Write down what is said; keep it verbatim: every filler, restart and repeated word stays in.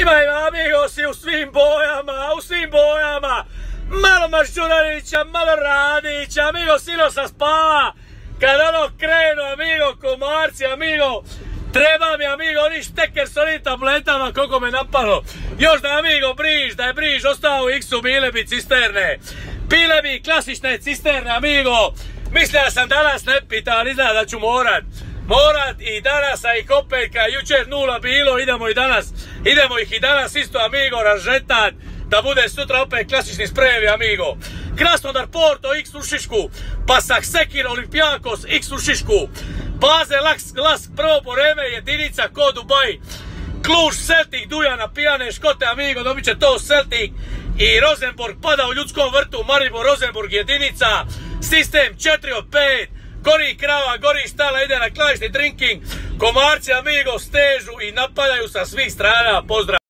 Ima ima amigosi u svim bojama, u svim bojama. Malo Maščuranića, malo Radića, amigo sino sam spava. Kad ono krenu, amigo, komarci, amigo, treba mi, amigo, oni šteker s onim tabletama, koliko me napalo. Još da, amigo, briž, da je briž ostao u X-u, bile bi cisterne. Bile bi klasične cisterne, amigo. Mislio da sam danas ne pita, ali izgleda da ću morat. Morat i danas, a i Kopeljka, jučer nula bilo, idemo i danas. Idemo ih i danas isto, amigo, razžetat. Da bude sutra opet klasični sprejevi, amigo. Krasnodar Porto, X u Šišku. Pasak Sekir, Olimpijakos, X u Šišku. Baze Lask, Lask, prvo po vreme, jedinica ko Dubai. Kluž, Celtic, Dujana, Pijane, Škote, amigo, dobit će to Celtic. I Rosenborg pada u ljudskom vrtu, Maribor, Rosenborg, jedinica. Sistem četiri od pet. Gori krava, gori štala, ide na klavišni drinking. Komarci, amigo, stežu i napadaju sa svih strana. Pozdrav!